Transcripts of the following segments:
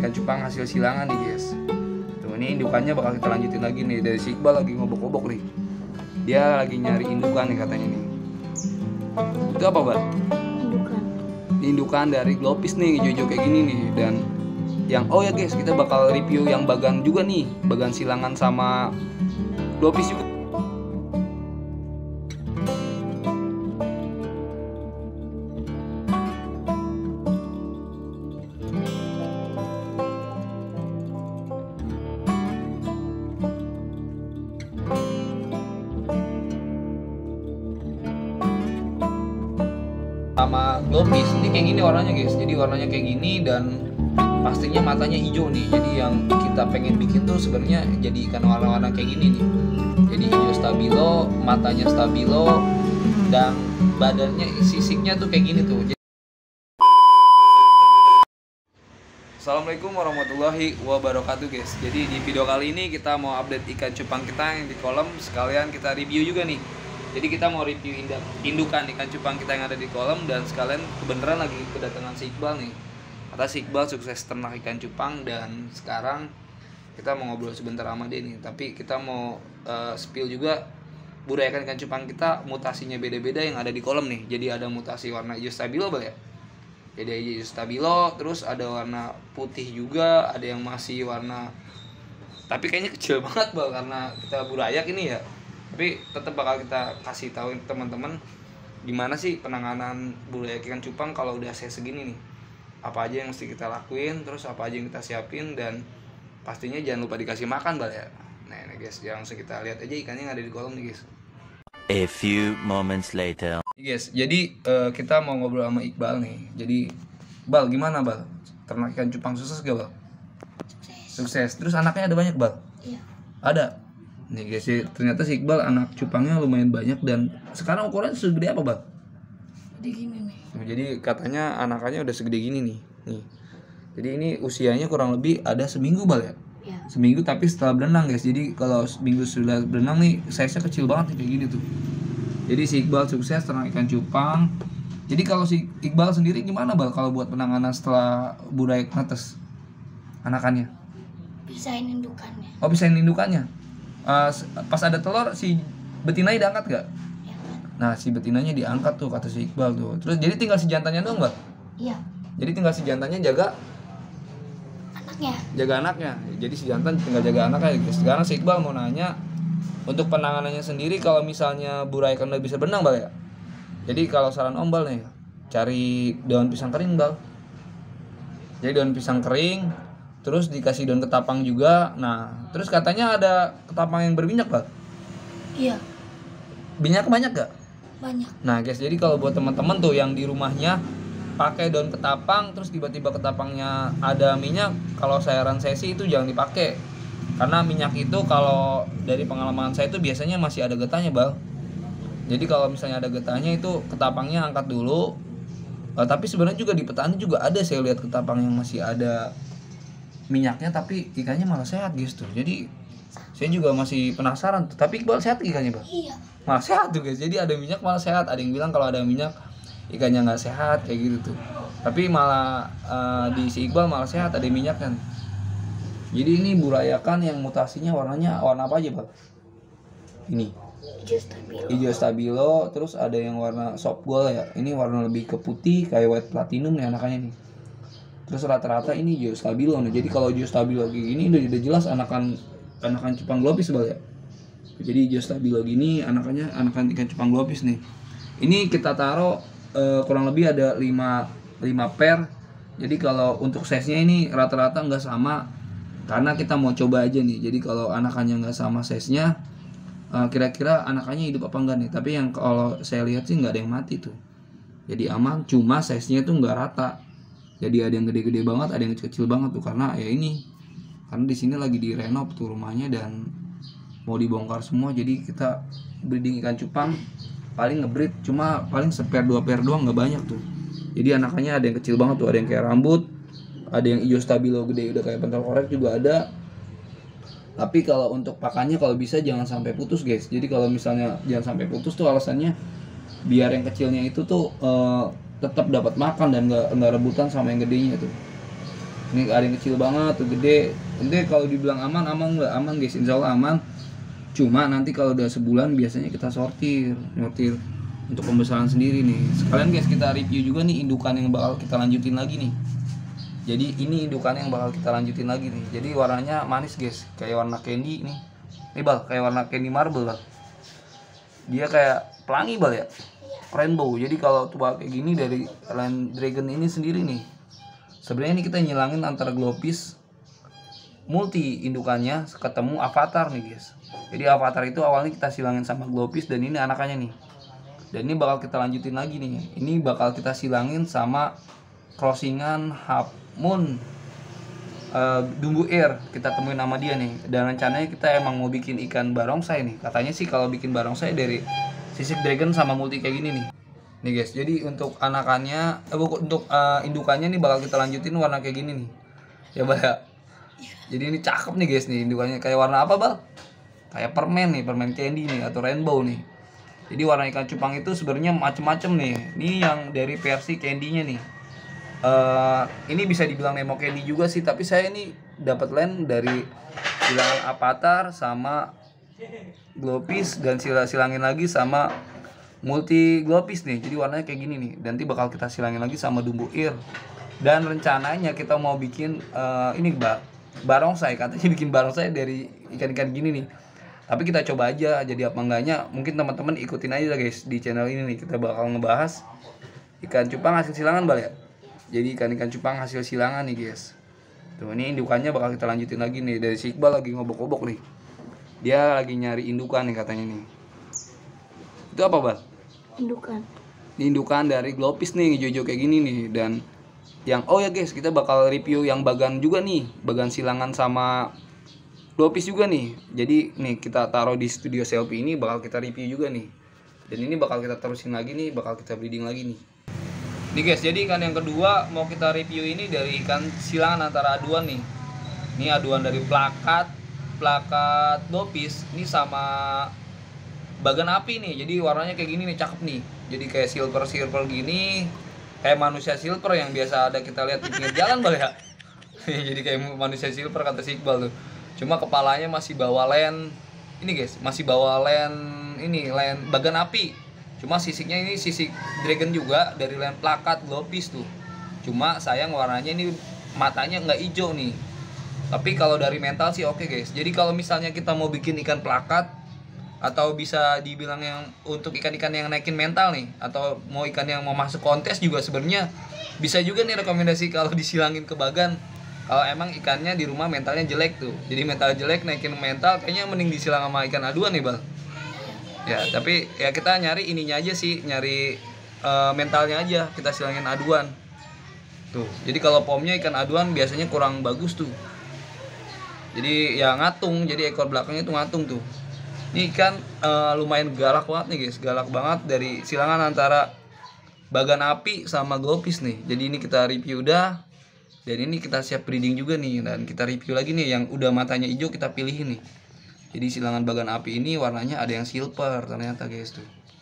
ikan cupang hasil silangan nih guys. Tuh ini indukannya bakal kita lanjutin lagi nih. Dari si Iqbal lagi ngobok-ngobok nih. Dia lagi nyari indukan nih katanya nih. Itu apa Bal? Indukan dari glopis nih, hijau-hijau kayak gini nih. Dan yang oh ya guys, kita bakal review yang bagan juga nih, bagan silangan sama glopis juga. Sama glopis ini kayak gini warnanya guys, jadi warnanya kayak gini dan pastinya matanya hijau nih. Jadi yang kita pengen bikin tuh sebenarnya jadi ikan warna-warna kayak gini nih. Jadi hijau stabilo, matanya stabilo, dan badannya sisiknya tuh kayak gini tuh. Assalamualaikum warahmatullahi wabarakatuh guys. Jadi di video kali ini kita mau update ikan cupang kita yang di kolam, sekalian kita review juga nih. Jadi kita mau review indukan ikan cupang kita yang ada di kolam, dan sekalian kebenaran lagi kedatangan si Iqbal nih. Kata si Iqbal sukses ternak ikan cupang, dan sekarang kita mau ngobrol sebentar sama dia nih. Tapi kita mau spill juga budaya ikan cupang kita, mutasinya beda-beda yang ada di kolam nih. Jadi ada mutasi warna hijau stabilo Bal ya. Jadi hijau stabilo, terus ada warna putih juga, ada yang masih warna tapi kayaknya kecil banget Bal karena kita burayak ini ya. Tapi tetap bakal kita kasih tahu teman-teman gimana sih penanganan budaya ikan cupang kalau udah saya segini nih. Apa aja yang mesti kita lakuin, terus apa aja yang kita siapin, dan pastinya jangan lupa dikasih makan Bal ya. Nah ini guys, langsung kita lihat aja ikannya yang ada di kolam nih guys. A few moments later. Guys, jadi kita mau ngobrol sama Iqbal nih. Jadi Bal, gimana Bal? Ternak ikan cupang sukses gak Bal? Sukses. Terus anaknya ada banyak Bal? Iya. Ada. Nih guys, ternyata si Iqbal anak cupangnya lumayan banyak, dan sekarang ukurannya segede apa Bal? Jadi gini nih. Jadi katanya anakannya udah segede gini nih. Nih. Jadi ini usianya kurang lebih ada seminggu Bal ya? Iya. Seminggu tapi setelah berenang guys. Jadi kalau seminggu sudah berenang nih, size-nya kecil banget nih kayak gini tuh. Jadi si Iqbal sukses ternak ikan cupang. Jadi kalau si Iqbal sendiri gimana Bal kalau buat penanganan setelah budaya netes anakannya? Pisahin indukannya. Oh, bisa indukannya. Pas ada telur si betinanya diangkat gak? Ya kan? Nah si betinanya diangkat tuh kata si Iqbal tuh. Terus jadi tinggal si jantannya doang Bal? Iya. Jadi tinggal si jantannya jaga anaknya. Jadi si jantan tinggal jaga anaknya guys. Sekarang si Iqbal mau nanya untuk penanganannya sendiri, kalau misalnya burai kan udah bisa berenang Bal ya. Jadi kalau saran Om Bal nih, cari daun pisang kering Bal. Jadi daun pisang kering, terus dikasih daun ketapang juga. Nah, terus katanya ada ketapang yang berminyak Bal. Iya. Minyak banyak gak? Banyak. Nah guys, jadi kalau buat teman-teman tuh yang di rumahnya pakai daun ketapang, terus tiba-tiba ketapangnya ada minyak, kalau saran saya sih itu jangan dipakai. Karena minyak itu kalau dari pengalaman saya itu biasanya masih ada getahnya Bal. Jadi kalau misalnya ada getahnya itu ketapangnya angkat dulu. Tapi sebenarnya juga di petani juga ada saya lihat ketapang yang masih ada minyaknya, tapi ikannya malah sehat guys tuh. Jadi saya juga masih penasaran tuh. Tapi Iqbal sehat ikannya Bal? Iya. Malah sehat tuh guys. Jadi ada minyak malah sehat. Ada yang bilang kalau ada minyak ikannya nggak sehat kayak gitu tuh. Tapi malah di si Iqbal malah sehat, ada minyak kan. Jadi ini burayakan yang mutasinya warnanya warna apa aja Bal? Ini Hijau stabilo. hijau stabilo, terus ada yang warna soft gold ya. Ini warna lebih ke putih kayak white platinum nih anakannya nih. Terus rata-rata ini hijau stabilo nih. Jadi kalau hijau stabilo kayak gini udah jelas anakan cupang glopis Bal ya. Jadi hijau stabilo gini anakan ikan cupang glopis nih. Ini kita taruh kurang lebih ada 5 pair. Jadi kalau untuk size-nya ini rata-rata nggak sama, karena kita mau coba aja nih. Jadi kalau anakannya nggak sama size-nya, kira-kira anakannya hidup apa enggak nih. Tapi yang kalau saya lihat sih nggak ada yang mati tuh. Jadi aman, cuma size-nya tuh nggak rata. Jadi ada yang gede-gede banget, ada yang kecil banget tuh, karena ya ini. Karena di sini lagi direnov tuh rumahnya dan mau dibongkar semua. Jadi kita breeding ikan cupang paling ngebreed cuma paling sepair 2 pair doang, nggak banyak tuh. Jadi anakannya ada yang kecil banget tuh, ada yang kayak rambut, ada yang hijau stabilo gede udah kayak pentol korek juga ada. Tapi kalau untuk pakannya kalau bisa jangan sampai putus guys. Jadi kalau misalnya jangan sampai putus tuh alasannya biar yang kecilnya itu tuh tetap dapat makan dan nggak rebutan sama yang gedenya tuh. Ini ada yang kecil banget tuh, gede. Nanti kalau dibilang aman nggak aman guys, insya Allah aman. Cuma nanti kalau udah sebulan biasanya kita sortir untuk pembesaran sendiri nih. Sekalian guys kita review juga nih indukan yang bakal kita lanjutin lagi nih. Jadi ini indukan yang bakal kita lanjutin lagi nih. Jadi warnanya manis guys, kayak warna candy nih. Ini bal, kayak warna candy marble bal. Dia kayak pelangi bal ya, rainbow. Jadi kalau tuh kayak gini dari Land Dragon ini sendiri nih, sebenarnya ini kita nyilangin antara Glowfish multi indukannya ketemu avatar nih guys. Jadi avatar itu awalnya kita silangin sama Glowfish dan ini anakannya nih. Dan ini bakal kita lanjutin lagi nih. Ini bakal kita silangin sama crossingan Half Moon Dumbu Air, kita temuin nama dia nih. Dan rencananya kita emang mau bikin ikan barongsai nih. Katanya sih kalau bikin barongsai dari sisik dragon sama multi kayak gini nih. Nih guys, jadi untuk anakannya untuk indukannya nih bakal kita lanjutin warna kayak gini nih. Ya Bal ya. Jadi ini cakep nih guys nih indukannya, kayak warna apa Bal? Kayak permen nih, permen candy nih atau rainbow nih. Jadi warna ikan cupang itu sebenarnya macem-macem nih. Ini yang dari versi candy-nya nih. Ini bisa dibilang Nemo Candy juga sih, tapi saya ini dapat land dari silangan avatar sama Glowfish dan silangin lagi sama multi Glowfish nih. Jadi warnanya kayak gini nih. Nanti bakal kita silangin lagi sama Dumbu Air. Dan rencananya kita mau bikin ini barongsai, katanya bikin barongsai dari ikan-ikan gini nih. Tapi kita coba aja jadi apa enggaknya. Mungkin teman-teman ikutin aja guys di channel ini nih. Kita bakal ngebahas ikan cupang hasil silangan Bal ya. Jadi ikan-ikan cupang hasil silangan nih guys. Tuh ini indukannya bakal kita lanjutin lagi nih. Dari si Iqbal lagi ngobok-ngobok nih. Dia lagi nyari indukan nih katanya nih. Itu apa Bal? Indukan. Ini indukan dari Glowfish nih, hijau-hijau kayak gini nih. Dan yang oh ya guys, kita bakal review yang bagan juga nih. Bagan silangan sama Glowfish juga nih. Jadi nih kita taruh di studio selfie ini, bakal kita review juga nih. Dan ini bakal kita terusin lagi nih, bakal kita breeding lagi nih. Nih guys, jadi ikan yang kedua mau kita review ini dari ikan silangan antara aduan nih. Ini aduan dari plakat Glowfish ini sama bagan api nih. Jadi warnanya kayak gini nih, cakep nih. Jadi kayak silver gini, kayak manusia silver yang biasa ada kita lihat di pinggir jalan Bal ya. Jadi kayak manusia silver kata si Iqbal tuh. Cuma kepalanya masih bawa len ini guys, masih bawa len bagan api. Cuma sisiknya ini sisik dragon juga dari len plakat Glowfish tuh. Cuma sayang warnanya ini matanya nggak hijau nih. Tapi kalau dari mental sih oke guys. Jadi kalau misalnya kita mau bikin ikan plakat atau bisa dibilang yang untuk ikan-ikan yang naikin mental nih, atau mau ikan yang mau masuk kontes juga sebenarnya bisa juga nih rekomendasi kalau disilangin ke bagan. Kalau emang ikannya di rumah mentalnya jelek tuh. Jadi mental jelek naikin mental kayaknya mending disilang sama ikan aduan nih Bal. Ya, tapi ya kita nyari ininya aja sih, nyari mentalnya aja, kita silangin aduan. Tuh. Jadi kalau pomnya ikan aduan biasanya kurang bagus tuh. Jadi ya ngatung, jadi ekor belakangnya tuh ngatung tuh. Ini ikan lumayan galak banget nih guys, galak banget dari silangan antara bagan api sama Glowfish nih. Jadi ini kita review udah. Dan ini kita siap breeding juga nih, dan kita review lagi nih yang udah matanya hijau kita pilihin nih. Jadi silangan bagan api ini warnanya ada yang silver ternyata guys tuh.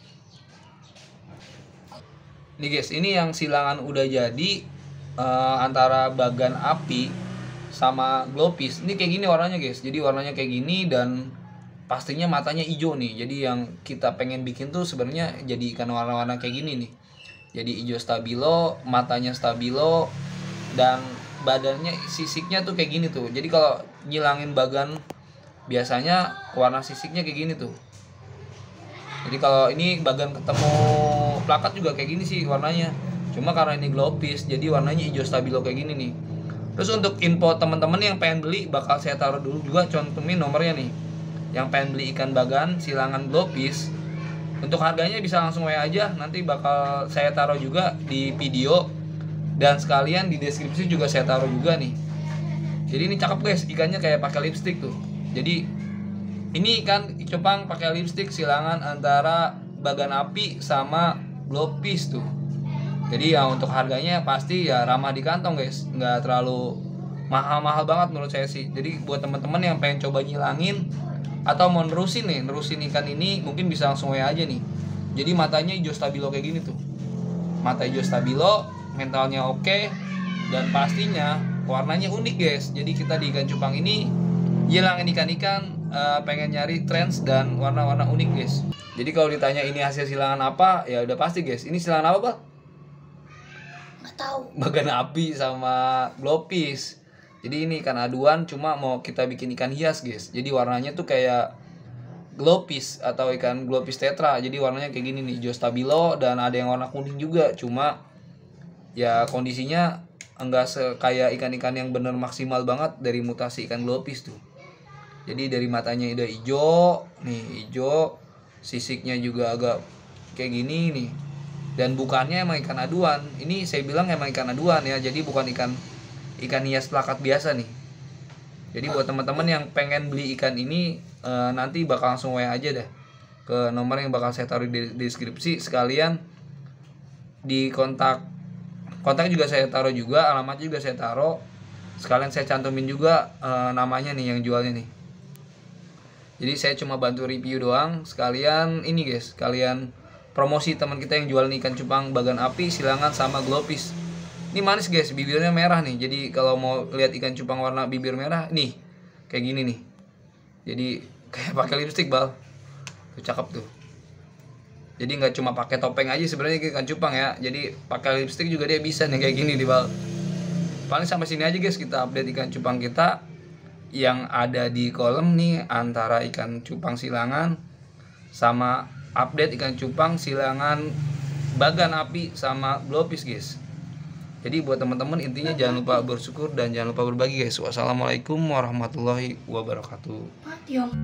Nih guys, ini yang silangan udah jadi antara bagan api sama Glowfish. Ini kayak gini warnanya guys. Jadi warnanya kayak gini dan pastinya matanya hijau nih. Jadi yang kita pengen bikin tuh sebenarnya jadi ikan warna-warna kayak gini nih. Jadi hijau stabilo, matanya stabilo, dan badannya sisiknya tuh kayak gini tuh. Jadi kalau nyilangin bagan biasanya warna sisiknya kayak gini tuh. Jadi kalau ini bagan ketemu plakat juga kayak gini sih warnanya. Cuma karena ini Glowfish jadi warnanya hijau stabilo kayak gini nih. Terus untuk info teman-teman yang pengen beli bakal saya taruh dulu juga cantumin nomornya nih. Yang pengen beli ikan bagan silangan Glowfish, untuk harganya bisa langsung WA aja, nanti bakal saya taruh juga di video dan sekalian di deskripsi juga saya taruh juga nih. Jadi ini cakep guys, ikannya kayak pakai lipstick tuh. Jadi ini ikan cupang pakai lipstick silangan antara bagan api sama Glowfish tuh. Jadi ya untuk harganya pasti ya ramah di kantong guys, nggak terlalu mahal-mahal banget menurut saya sih. Jadi buat teman-teman yang pengen coba nyilangin atau mau nerusin ikan ini, mungkin bisa langsung WA aja nih. Jadi matanya hijau stabilo kayak gini tuh. Mata hijau stabilo, mentalnya oke, dan pastinya warnanya unik guys. Jadi kita di ikan cupang ini hilangin ikan-ikan, pengen nyari trends dan warna-warna unik guys. Jadi kalau ditanya ini hasil silangan apa, ya udah pasti guys. Ini silangan apa Pak? Nggak tahu. Bagan api sama glopis. Jadi ini ikan aduan, cuma mau kita bikin ikan hias guys. Jadi warnanya tuh kayak glopis atau ikan glopis tetra. Jadi warnanya kayak gini nih, hijau stabilo dan ada yang warna kuning juga. Cuma ya kondisinya enggak kayak ikan-ikan yang bener maksimal banget dari mutasi ikan glopis tuh. Jadi dari matanya udah hijau, nih hijau, sisiknya juga agak kayak gini nih. Dan bukannya emang ikan aduan. Ini saya bilang emang ikan aduan ya. Jadi bukan ikan hias plakat biasa nih. Jadi buat teman-teman yang pengen beli ikan ini, nanti bakal langsung WA aja deh ke nomor yang bakal saya taruh di deskripsi. Sekalian di kontak juga saya taruh juga, alamatnya juga saya taruh. Sekalian saya cantumin juga namanya nih yang jualnya nih. Jadi saya cuma bantu review doang. Sekalian ini guys, sekalian promosi teman kita yang jual ikan cupang bagan api, silangan sama glopis. Ini manis guys, bibirnya merah nih. Jadi kalau mau lihat ikan cupang warna bibir merah nih, kayak gini nih. Jadi kayak pakai lipstik bal. Tuh cakep tuh. Jadi nggak cuma pakai topeng aja sebenarnya ikan cupang ya. Jadi pakai lipstik juga dia bisa nih kayak gini nih bal. Paling sampai sini aja guys kita update ikan cupang kita yang ada di kolom nih, antara ikan cupang silangan sama update ikan cupang silangan bagan api sama glopis guys. Jadi buat teman-teman intinya jangan lupa bersyukur dan jangan lupa berbagi guys. Wassalamualaikum warahmatullahi wabarakatuh. Mati om.